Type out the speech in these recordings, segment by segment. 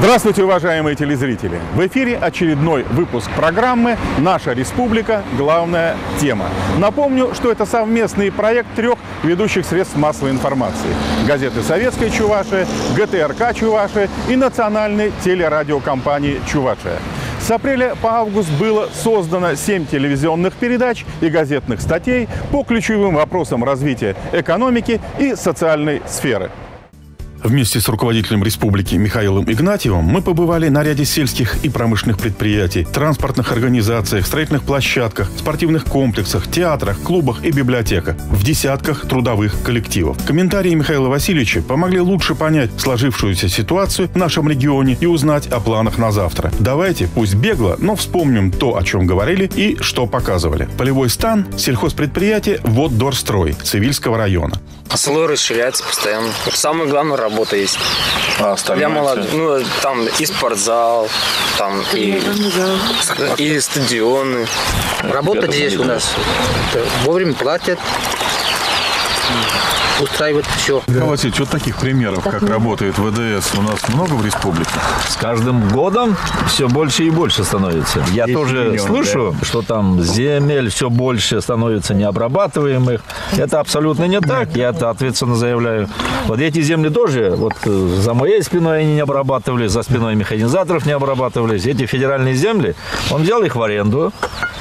Здравствуйте, уважаемые телезрители! В эфире очередной выпуск программы «Наша республика. Главная тема». Напомню, что это совместный проект трех ведущих средств массовой информации: газеты «Советская Чувашия», ГТРК Чувашия и национальной телерадиокомпании «Чувашия». С апреля по август было создано 7 телевизионных передач и газетных статей по ключевым вопросам развития экономики и социальной сферы. Вместе с руководителем республики Михаилом Игнатьевым мы побывали на ряде сельских и промышленных предприятий, транспортных организациях, строительных площадках, спортивных комплексах, театрах, клубах и библиотеках, в десятках трудовых коллективов. Комментарии Михаила Васильевича помогли лучше понять сложившуюся ситуацию в нашем регионе и узнать о планах на завтра. Давайте, пусть бегло, но вспомним то, о чем говорили и что показывали. Полевой стан, сельхозпредприятие «Воддорстрой» Цивильского района. Село расширяется постоянно. Самое главное, работа есть. А остальное? Ну, там и спортзал, там и стадионы. Работать здесь у нас. Вовремя платят. Устраивает все. Васильевич, вот таких примеров, как работает ВДС, у нас много в республике? С каждым годом все больше и больше становится. Я тоже слышу, что там земель все больше становится необрабатываемых. Это абсолютно не так. Я это ответственно заявляю. Вот эти земли тоже, вот за моей спиной они не обрабатывались, за спиной механизаторов не обрабатывались. Эти федеральные земли, он взял их в аренду.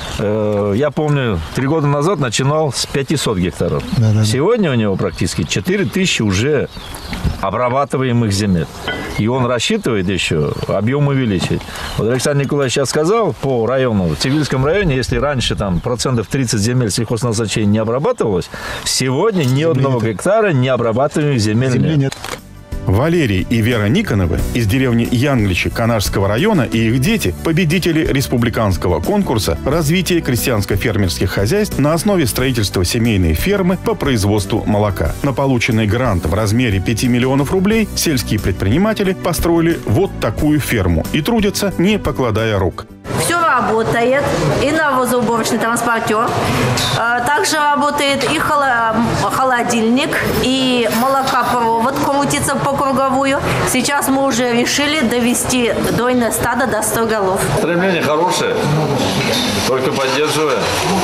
Я помню, 3 года назад начинал с 500 гектаров. Сегодня у него практически 4000 уже обрабатываемых земель. И он рассчитывает еще объем увеличить. Вот Александр Николаевич сейчас сказал, по району, в Цивильском районе, если раньше там процентов 30 земель сельхозназначения не обрабатывалось, сегодня ни одного гектара не обрабатываемых земель нет. Валерий и Вера Никоновы из деревни Янгличи Канашского района и их дети – победители республиканского конкурса «Развитие крестьянско-фермерских хозяйств на основе строительства семейной фермы по производству молока». На полученный грант в размере 5 миллионов рублей сельские предприниматели построили вот такую ферму и трудятся, не покладая рук. Все работает, и навозоуборочный транспортер. Также работает и холодильник, и молокопровод крутится по круговую. Сейчас мы уже решили довести дойное стадо до 100 голов. Стремление хорошее, только поддерживая.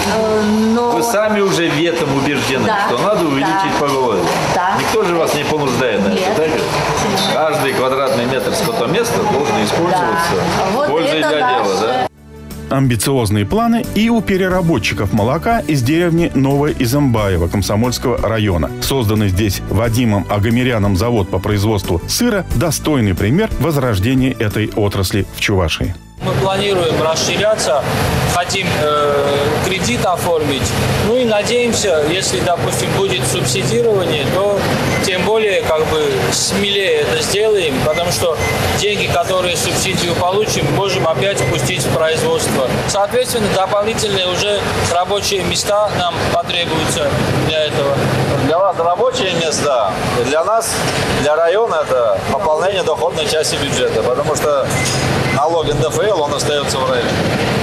Вы сами уже в этом убеждены, что надо увеличить поголовье. Да. Никто же вас не понуждает на это, так? Каждый квадратный метр скотоместа должен использоваться пользой для дела, да? Амбициозные планы и у переработчиков молока из деревни Новое Изымбаево Комсомольского района. Созданный здесь Вадимом Агамеряном завод по производству сыра – достойный пример возрождения этой отрасли в Чувашии. Мы планируем расширяться, хотим кредит оформить. Ну и надеемся, если, допустим, будет субсидирование, то тем более смелее это сделаем, потому что деньги, которые субсидию получим, можем опять пустить в производство. Соответственно, дополнительные уже рабочие места нам потребуются для этого. Для вас рабочие места, для нас, для района это пополнение доходной части бюджета, потому что налог НДФЛ, он остается в районе.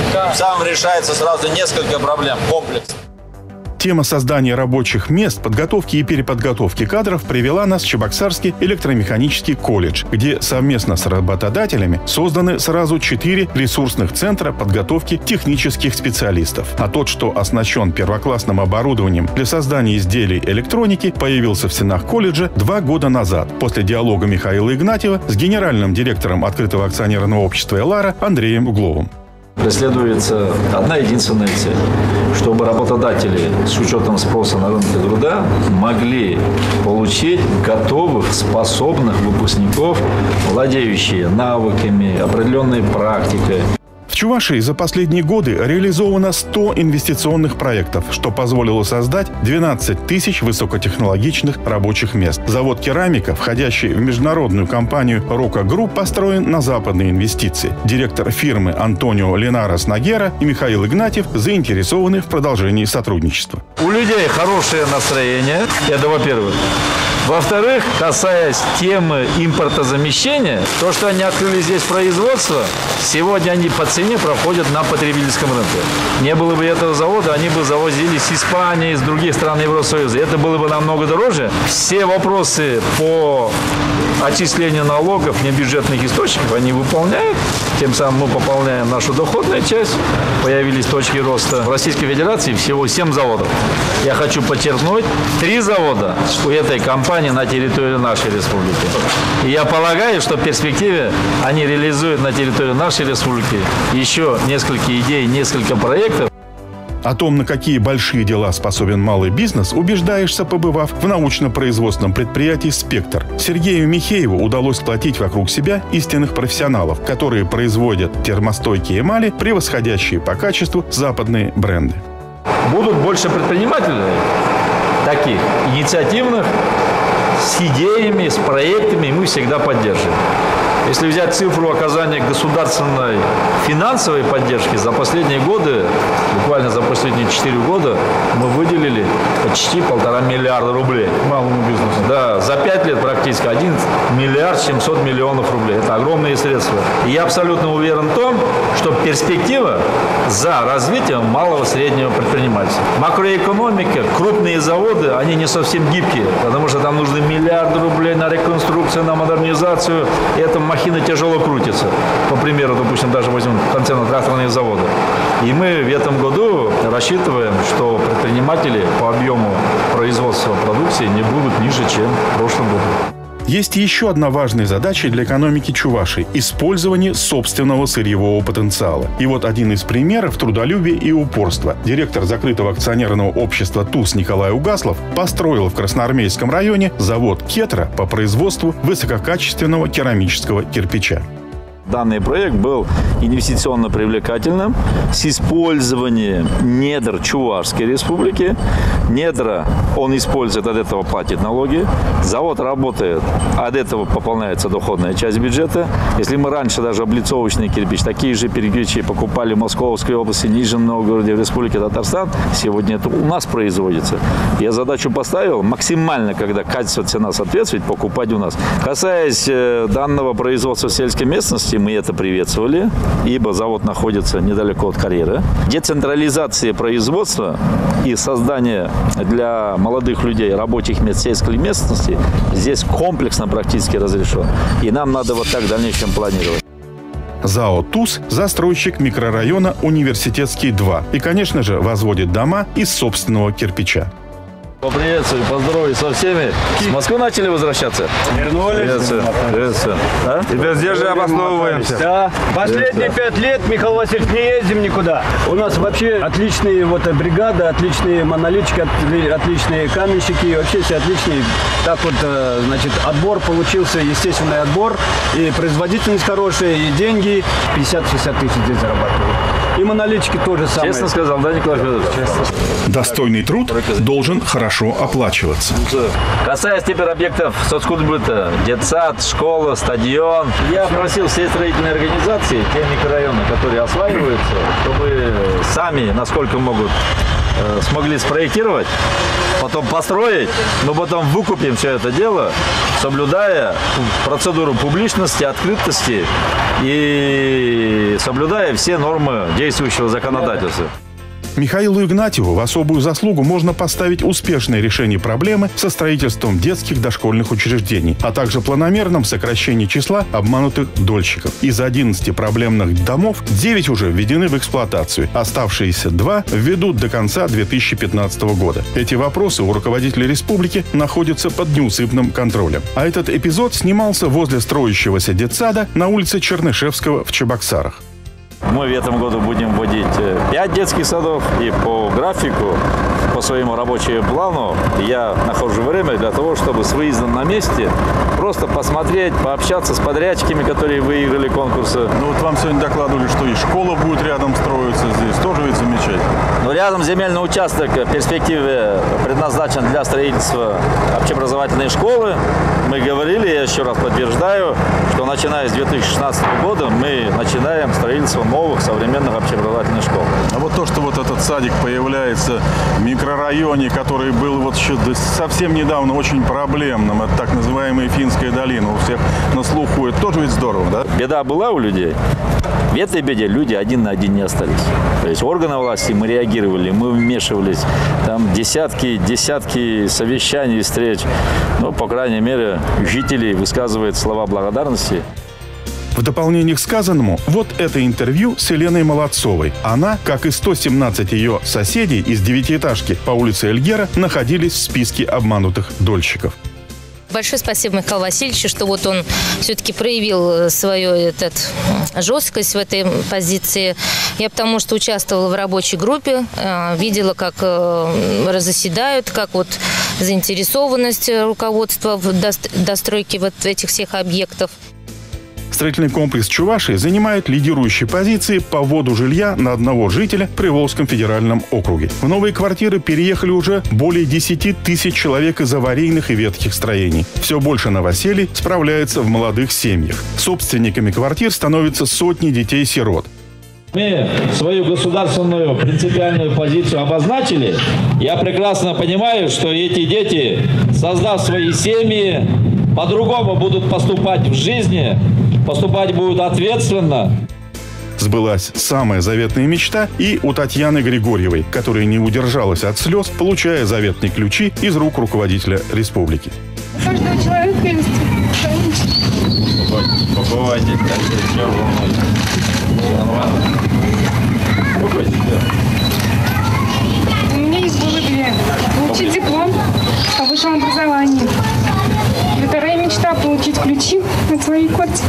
Сам решается сразу несколько проблем, комплекс. Тема создания рабочих мест, подготовки и переподготовки кадров привела нас в Чебоксарский электромеханический колледж, где совместно с работодателями созданы сразу 4 ресурсных центра подготовки технических специалистов. А тот, что оснащен первоклассным оборудованием для создания изделий электроники, появился в стенах колледжа 2 года назад, после диалога Михаила Игнатьева с генеральным директором открытого акционерного общества «Элара» Андреем Угловым. Преследуется одна единственная цель, чтобы работодатели с учетом спроса на рынке труда могли получить готовых, способных выпускников, владеющие навыками, определенной практикой. В Чувашии за последние годы реализовано 100 инвестиционных проектов, что позволило создать 12 тысяч высокотехнологичных рабочих мест. Завод керамика, входящий в международную компанию «Рока Групп», построен на западные инвестиции. Директор фирмы Антонио Ленарес Нагера и Михаил Игнатьев заинтересованы в продолжении сотрудничества. У людей хорошее настроение, это во-первых. Во-вторых, касаясь темы импортозамещения, то, что они открыли здесь производство, сегодня они по цене проходят на потребительском рынке. Не было бы этого завода, они бы завозились из Испании, из других стран Евросоюза. Это было бы намного дороже. Все вопросы по отчисления налогов, небюджетных источников они выполняют. Тем самым мы пополняем нашу доходную часть. Появились точки роста. В Российской Федерации всего 7 заводов. Я хочу подчеркнуть, 3 завода у этой компании на территории нашей республики. И я полагаю, что в перспективе они реализуют на территории нашей республики еще несколько идей, несколько проектов. О том, на какие большие дела способен малый бизнес, убеждаешься, побывав в научно-производственном предприятии «Спектр». Сергею Михееву удалось сплотить вокруг себя истинных профессионалов, которые производят термостойкие эмали, превосходящие по качеству западные бренды. Будут больше предпринимателей, таких инициативных, с идеями, с проектами, мы всегда поддерживаем. Если взять цифру оказания государственной финансовой поддержки за последние годы, буквально за последние 4 года, мы выделили почти 1,5 миллиарда рублей малому бизнесу. Да, за 5 лет практически 1 миллиард 700 миллионов рублей. Это огромные средства. И я абсолютно уверен в том, что перспектива за развитием малого и среднего предпринимательства. Макроэкономика, крупные заводы, они не совсем гибкие, потому что там нужны миллиарды рублей на реконструкцию, на модернизацию. Это махина тяжело крутится. По примеру, допустим, даже возьмем концерно-тракторные заводы. И мы в этом году рассчитываем, что предприниматели по объему производства продукции не будут ниже, чем в прошлом году. Есть еще одна важная задача для экономики Чувашии – использование собственного сырьевого потенциала. И вот один из примеров трудолюбия и упорства. Директор закрытого акционерного общества ТУЗ Николай Угаслов построил в Красноармейском районе завод «Кетра» по производству высококачественного керамического кирпича. Данный проект был инвестиционно привлекательным с использованием недр Чувашской республики. Недра он использует, от этого платит налоги. Завод работает, от этого пополняется доходная часть бюджета. Если мы раньше даже облицовочный кирпич, такие же кирпичи покупали в Московской области, Нижнем Новгороде, в Республике Татарстан, сегодня это у нас производится. Я задачу поставил максимально, когда качество, цена соответствует, покупать у нас. Касаясь данного производства в сельской местности, мы это приветствовали, ибо завод находится недалеко от карьера. Децентрализация производства и создание для молодых людей рабочих мест в сельской местности здесь комплексно практически разрешен. И нам надо вот так в дальнейшем планировать. ЗАО «ТУЗ» – застройщик микрорайона «Университетский 2». И, конечно же, возводит дома из собственного кирпича. Поприветствую, поздороваюсь со всеми. С Москвы начали возвращаться? Вернулись. Приветствую. А? Теперь здесь же обосновываемся. Да. Последние 5 лет, Михаил Васильевич, не ездим никуда. У нас вообще отличные бригады, отличные монолитчики, отличные каменщики, вообще все отличные. Так вот, значит, отбор получился, естественный отбор, и производительность хорошая, и деньги 50-60 тысяч здесь зарабатывают. И монолитчики тоже самое. Честно сказал, да, Николай Федорович? Достойный труд должен хорошо оплачиваться. Касаясь теперь объектов соцкультбыта, детсад, школа, стадион, я просил все строительные организации, те микрорайоны, которые осваиваются, чтобы сами, насколько могут, смогли спроектировать, потом построить, но потом выкупим все это дело, соблюдая процедуру публичности, открытости и соблюдая все нормы действующего законодательства. Михаилу Игнатьеву в особую заслугу можно поставить успешное решение проблемы со строительством детских дошкольных учреждений, а также планомерном сокращении числа обманутых дольщиков. Из 11 проблемных домов 9 уже введены в эксплуатацию. Оставшиеся 2 введут до конца 2015 года. Эти вопросы у руководителя республики находятся под неусыпным контролем. А этот эпизод снимался возле строящегося детсада на улице Чернышевского в Чебоксарах. Мы в этом году будем вводить 5 детских садов, и по графику, по своему рабочему плану я нахожу время для того, чтобы с выездом на месте просто посмотреть, пообщаться с подрядчиками, которые выиграли конкурсы. Ну вот вам сегодня докладывали, что и школа будет рядом строиться здесь. Тоже ведь замечательно. Но рядом земельный участок в перспективе предназначен для строительства общеобразовательной школы. Мы говорили, я еще раз подтверждаю, что начиная с 2016 года мы начинаем строительство новых современных общеобразовательных школ. А вот то, что вот этот садик появляется в микрорайоне, который был вот еще совсем недавно очень проблемным, это так называемая Финская долина, у всех на слуху, это тоже ведь здорово, да? Беда была у людей. В этой беде люди один на один не остались. То есть органы власти, мы реагировали, мы вмешивались. Там десятки совещаний, встреч. Ну, по крайней мере, жители высказывают слова благодарности. В дополнение к сказанному, вот это интервью с Еленой Молодцовой. Она, как и 117 ее соседей из девятиэтажки по улице Эльгера, находились в списке обманутых дольщиков. Большое спасибо Михаилу Васильевичу, что вот он все-таки проявил свою жесткость в этой позиции. Я потому что участвовала в рабочей группе, видела, как заседают, как вот заинтересованность руководства в достройке вот этих всех объектов. Строительный комплекс Чувашии занимает лидирующие позиции по вводу жилья на одного жителя в Приволжском федеральном округе. В новые квартиры переехали уже более 10 тысяч человек из аварийных и ветхих строений. Все больше новоселий справляется в молодых семьях. Собственниками квартир становятся сотни детей-сирот. Мы свою государственную принципиальную позицию обозначили. Я прекрасно понимаю, что эти дети, создав свои семьи, по-другому будут поступать в жизни, поступать будут ответственно. Сбылась самая заветная мечта и у Татьяны Григорьевой, которая не удержалась от слез, получая заветные ключи из рук руководителя республики. У каждого человека есть Побывайте, У меня есть две. Получить диплом о высшем образовании. И вторая мечта – получить ключи от своей квартиры.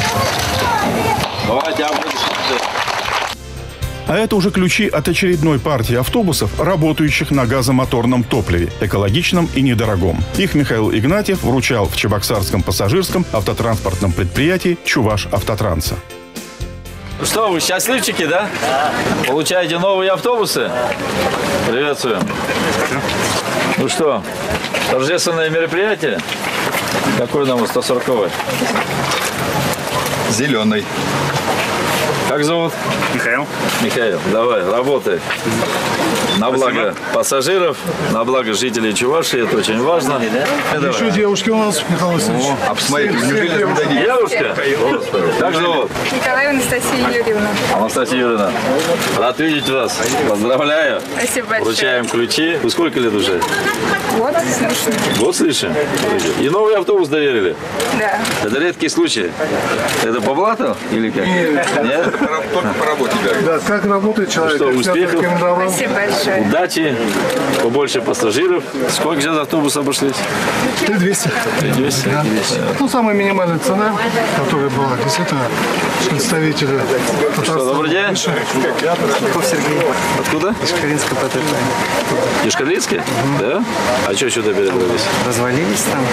А это уже ключи от очередной партии автобусов, работающих на газомоторном топливе, экологичном и недорогом. Их Михаил Игнатьев вручал в Чебоксарском пассажирском автотранспортном предприятии «Чувашавтотранса». Ну что, вы счастливчики, да? Да. Получаете новые автобусы? Приветствую. Ну что, торжественное мероприятие? Какой номер 140-й? Зеленый. Как зовут? Михаил. Михаил, давай, работай. На благо пассажиров, на благо жителей Чувашии, это очень важно. Еще девушки у нас, Михаил Васильевич. А посмотрите, неужели не дадите? Девушка? Господи. Как зовут? Николаева Анастасия Юрьевна. Анастасия Юрьевна, рад видеть вас. Поздравляю. Спасибо большое. Вручаем ключи. Вы сколько лет уже? Год с лишним. Год с лишним? И новый автобус доверили? Да. Это редкий случай. Это по блату или как? Нет? Только по работе. Да, как работает человек. Что, успехов? Спасибо большое. Удачи, побольше пассажиров. Сколько сейчас автобус обошлись? 3200. 3200? Да. Ну, самая минимальная цена, которая была, действительно, представители Татарстана. Что, добрый день. Сергей. Откуда? Ишкаринская ПТП. Ишкаринская? Да? А что сюда перебрались? Развалились там.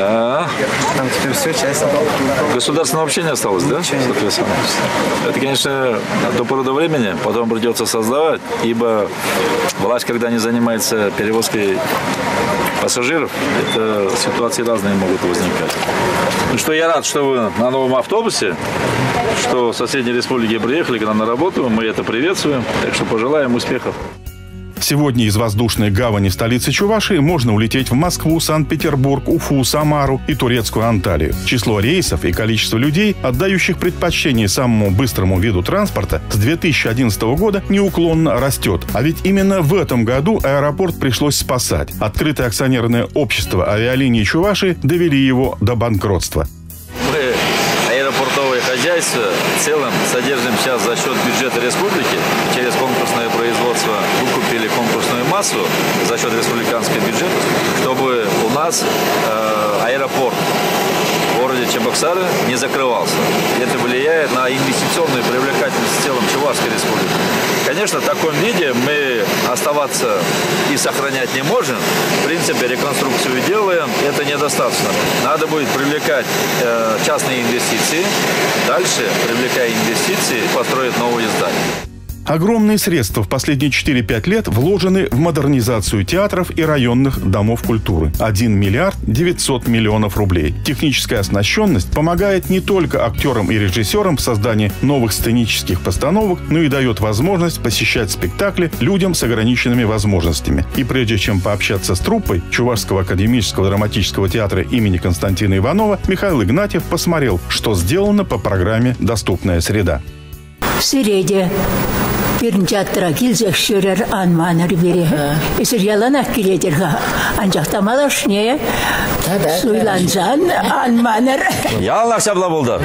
Там теперь все часть. Государственного вообще не осталось, да? Соответственно. Это, конечно, до поры до времени, потом придется создавать, ибо власть, когда не занимается перевозкой пассажиров, это ситуации разные могут возникать. Ну что, я рад, что вы на новом автобусе, что соседние республики приехали к нам на работу, мы это приветствуем, так что пожелаем успехов. Сегодня из воздушной гавани столицы Чувашии можно улететь в Москву, Санкт-Петербург, Уфу, Самару и турецкую Анталию. Число рейсов и количество людей, отдающих предпочтение самому быстрому виду транспорта, с 2011 года неуклонно растет. А ведь именно в этом году аэропорт пришлось спасать. Открытое акционерное общество авиалинии Чувашии довели его до банкротства. Мы аэропортовое хозяйство в целом содержим сейчас за счет бюджета республики. Через конкурсное производство выкупили конкурсную массу за счет республиканского бюджета, чтобы у нас аэропорт в городе Чебоксары не закрывался. Это влияет на инвестиционную привлекательность в целом Чувашской республики. Конечно, в таком виде мы оставаться и сохранять не можем. В принципе, реконструкцию делаем, это недостаточно. Надо будет привлекать частные инвестиции. Дальше, привлекая инвестиции, построить новые здания. Огромные средства в последние 4-5 лет вложены в модернизацию театров и районных домов культуры. 1 миллиард 900 миллионов рублей. Техническая оснащенность помогает не только актерам и режиссерам в создании новых сценических постановок, но и дает возможность посещать спектакли людям с ограниченными возможностями. И прежде чем пообщаться с труппой Чувашского академического драматического театра имени Константина Иванова, Михаил Игнатьев посмотрел, что сделано по программе «Доступная среда». Сиреде. Birinci attıra gilzek şörer anmanır biri. Esir yalanak giledir. Ancak tamalaş ne? Suylancan anmanır. Ялнах сябла булдар.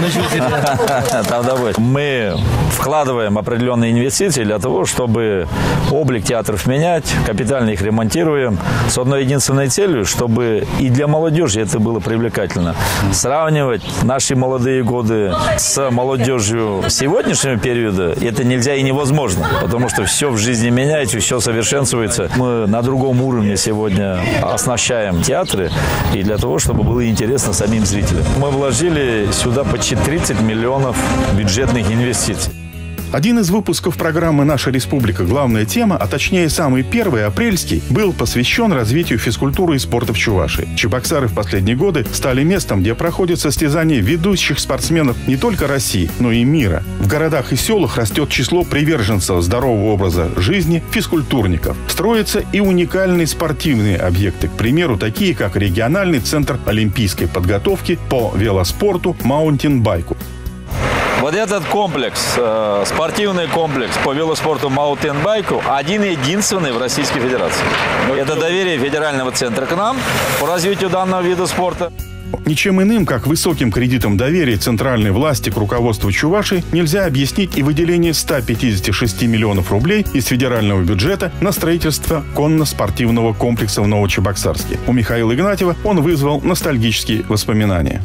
Мы вкладываем определенные инвестиции для того, чтобы облик театров менять, капитально их ремонтируем с одной единственной целью, чтобы и для молодежи это было привлекательно. Сравнивать наши молодые годы с молодежью сегодняшнего периода это нельзя и невозможно, потому что все в жизни меняется, все совершенствуется. Мы на другом уровне сегодня оснащаем театры и для того, чтобы было интересно самим зрителям. Мы вложили сюда почти 30 миллионов бюджетных инвестиций. Один из выпусков программы «Наша республика. Главная тема», а точнее самый первый, апрельский, был посвящен развитию физкультуры и спорта в Чувашии. Чебоксары в последние годы стали местом, где проходят состязания ведущих спортсменов не только России, но и мира. В городах и селах растет число приверженцев здорового образа жизни, физкультурников. Строятся и уникальные спортивные объекты, к примеру, такие как региональный центр олимпийской подготовки по велоспорту, маунтинбайку. Вот этот комплекс, спортивный комплекс по велоспорту маунтинбайку, один-единственный в Российской Федерации. Это доверие федерального центра к нам по развитию данного вида спорта. Ничем иным, как высоким кредитом доверия центральной власти к руководству Чувашии, нельзя объяснить и выделение 156 миллионов рублей из федерального бюджета на строительство конно-спортивного комплекса в Новочебоксарске. У Михаила Игнатьева он вызвал ностальгические воспоминания.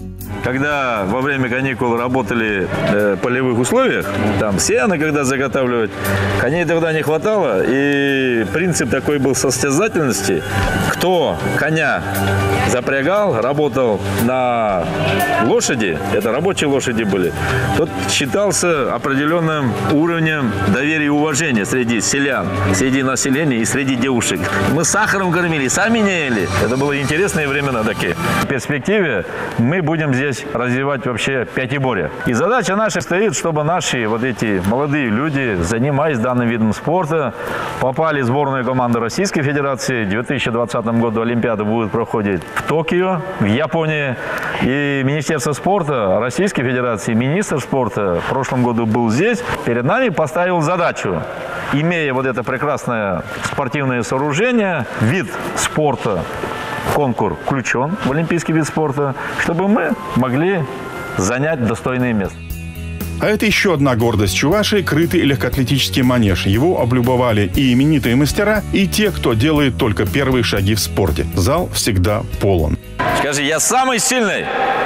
Когда во время каникул работали в полевых условиях, там сено когда заготавливать, коней тогда не хватало, и принцип такой был состязательности. Кто коня запрягал, работал на лошади, это рабочие лошади были, тот считался определенным уровнем доверия и уважения среди селян, среди населения и среди девушек. Мы сахаром кормили, сами не ели. Это были интересные времена такие. В перспективе мы будем здесь развивать вообще пятиборье. И задача наша стоит, чтобы наши вот эти молодые люди, занимаясь данным видом спорта, попали в сборную команду Российской Федерации. В 2020 году Олимпиада будет проходить в Токио, в Японии. И Министерство спорта Российской Федерации, министр спорта в прошлом году был здесь. Перед нами поставил задачу, имея вот это прекрасное спортивное сооружение, вид спорта, конкурс включен в олимпийский вид спорта, чтобы мы могли занять достойное место. А это еще одна гордость Чувашии – крытый легкоатлетический манеж. Его облюбовали и именитые мастера, и те, кто делает только первые шаги в спорте. Зал всегда полон. Скажи, я самый сильный,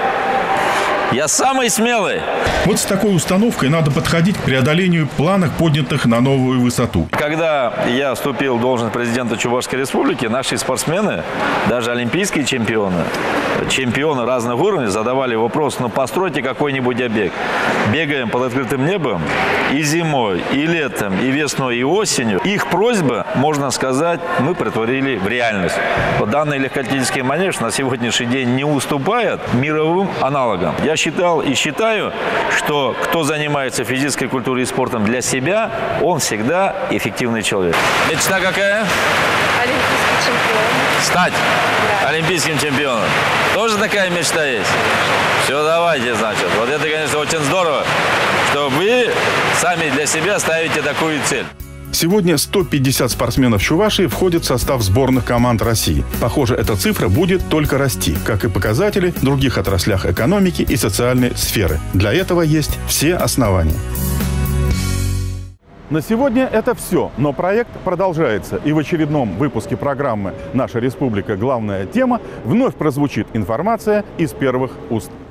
я самый смелый. Вот с такой установкой надо подходить к преодолению планок, поднятых на новую высоту. Когда я вступил в должность президента Чувашской республики, наши спортсмены, даже олимпийские чемпионы, чемпионы разных уровней, задавали вопрос: ну постройте какой-нибудь объект. Бегаем под открытым небом и зимой, и летом, и весной, и осенью. Их просьбы, можно сказать, мы претворили в реальность. Вот данный легкоатлетический манеж на сегодняшний день не уступает мировым аналогам. Я считал и считаю, что кто занимается физической культурой и спортом для себя, он всегда эффективный человек. Мечта какая? Олимпийский чемпион. Стать олимпийским чемпионом. Тоже такая мечта есть? Все, давайте, значит. Вот это, конечно, очень здорово, что вы сами для себя ставите такую цель. Сегодня 150 спортсменов Чувашии входят в состав сборных команд России. Похоже, эта цифра будет только расти, как и показатели в других отраслях экономики и социальной сферы. Для этого есть все основания. На сегодня это все, но проект продолжается. И в очередном выпуске программы «Наша республика. Главная тема» вновь прозвучит информация из первых уст.